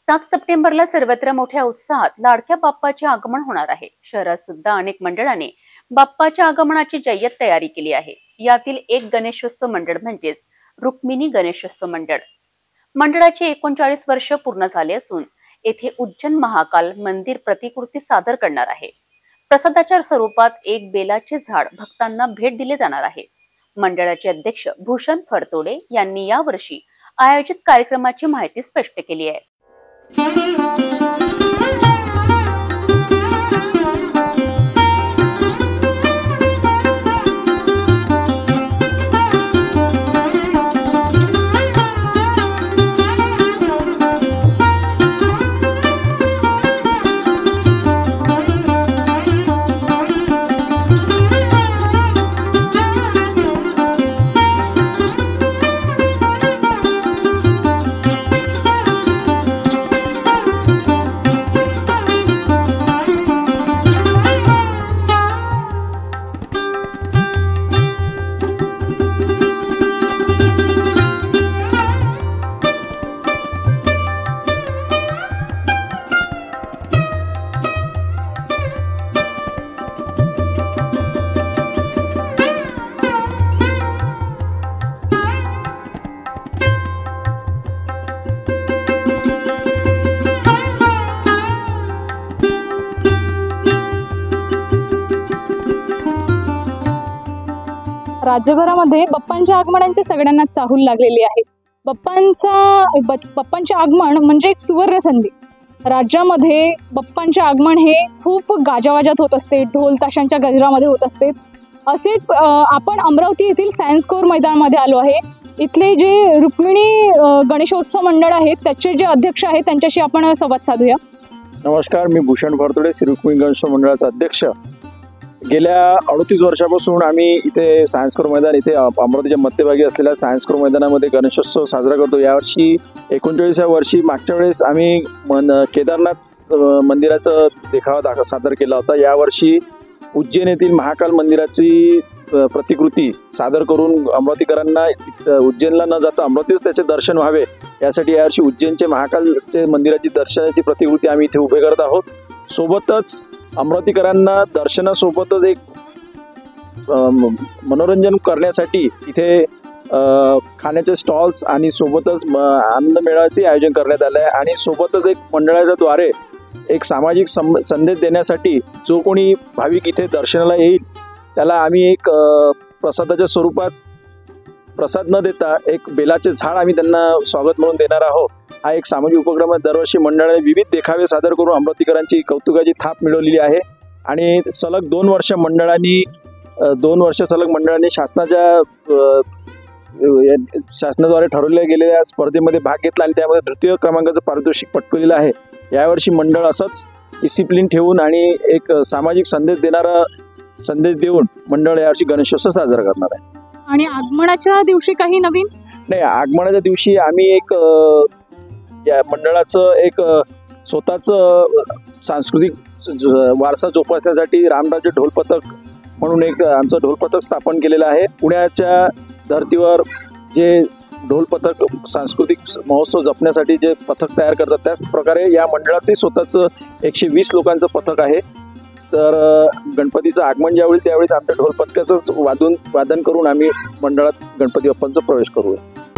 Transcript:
7 सप्टेंबरला सर्वत्र मोठ्या उत्साहात लाडक्या बाप्पाचे आगमन होणार आहे। शहरात सुद्धा अनेक मंडळांनी बाप्पाच्या आगमनाची जय्यत तयारी केली आहे। यातील एक गणेशोत्सव मंडळ म्हणजेच रुक्मिणी गणेशोत्सव मंडळ। मंडळाचे 39 वर्ष पूर्ण झाले असून येथे उज्जैन महाकाल मंदिर प्रतिकृती सादर करणार आहे। प्रसादाच्या स्वरूपात एक बेलाचे झाड भक्तांना भेट दिले जाणार आहे। मंडळाचे अध्यक्ष भूषण फरतोडे यांनी यावर्षी आयोजित कार्यक्रमाची माहिती स्पष्ट केली आहे। राज्यभरामध्ये बाप्पांच्या आगमनाची सगळ्यांना चाहूल लागलेली आहे। बाप्पांचे आगमन म्हणजे एक सुवर्ण संधी। राज्यामध्ये बाप्पांचे आगमन हे खूप गाजावाजात होत असते, ढोल ताशांच्या गजरामध्ये होत असते। असेच आपण अमरावती येथील सायन्स कोर मैदानामध्ये आलो आहे। इथले जे रुक्मिणी गणेशोत्सव मंडळ आहेत त्याचे जे अध्यक्ष आहेत त्यांच्याशी आपण संवाद साधूया। नमस्कार, मी भूषण फरतोडे, श्री रुक्मिणी गणेशोत्सव मंडळाचा अध्यक्ष। गेल्या 38 वर्षापासून आम्ही इथे सायन्स कोर मैदान इथे अमरावतीच्या मध्यभागी असलेल्या सायन्स कोर मैदानामध्ये गणेशोत्सव साजरा करतो। यावर्षी 39व्या वर्षी मागच्या वेळेस आम्ही केदारनाथ मंदिराचा देखावा सादर केला होता। यावर्षी उज्जैन येथील महाकाल मंदिराची प्रतिकृती सादर करून अमरावतीकरांना उज्जैनला न जाता अमरावतीच त्याचे दर्शन व्हावे यासाठी यावर्षी उज्जैनचे महाकालचे मंदिराची दर्शनाची प्रतिकृती आम्ही इथे उभे करत आहोत। सोबतच अमरावतीकरांना दर्शनासोबतच एक मनोरंजन करण्यासाठी इथे खाण्याचे स्टॉल्स आणि सोबतच आनंद मेळाव्याचे आयोजन करण्यात आले आहे। आणि सोबतच एक मंडळाच्या द्वारे एक सामाजिक संदेश देण्यासाठी जो कोणी भाविक इथे दर्शनाला येईल त्याला आम्ही एक प्रसादाच्या स्वरूपात प्रसाद न देता एक बेलाचे झाड आम्ही त्यांना स्वागत म्हणून देणार आहोत। हा एक सामाजिक उपक्रम दरवर्षी मंडळाने विविध देखावे सादर करून अमरावतीकरांची कौतुकाची थाप मिळवलेली आहे। आणि सलग 2 वर्ष सलग मंडळांनी शासनाद्वारे ठरवल्या गेलेल्या स्पर्धेमध्ये भाग घेतला आणि त्यामध्ये तृतीय क्रमांकाचं पारितोषिक पटकवलेलं आहे। यावर्षी मंडळ असंच डिसिप्लिन ठेवून आणि एक सामाजिक संदेश देऊन मंडळ यावर्षी गणेशोत्सव साजरा करणार आहे। आणि आगमनाच्या दिवशी काही नवीन नाही, आगमनाच्या दिवशी आम्ही एक या मंडळाचं एक स्वतःचं सांस्कृतिक वारसा जोपासण्यासाठी रामराज्य ढोल पथक म्हणून एक आमचं ढोल पथक स्थापन केलेलं आहे। पुण्याच्या धर्तीवर जे ढोल पथक सांस्कृतिक महोत्सव जपण्यासाठी जे पथक तयार करतात त्याच प्रकारे या मंडळाचे स्वतःचं 120 लोकांचं पथक आहे। तर गणपतीचं आगमन ज्यावेळी त्यावेळेस आमच्या ढोल पथकाचंच वादन करून आम्ही मंडळात गणपती बाप्पांचा प्रवेश करूया।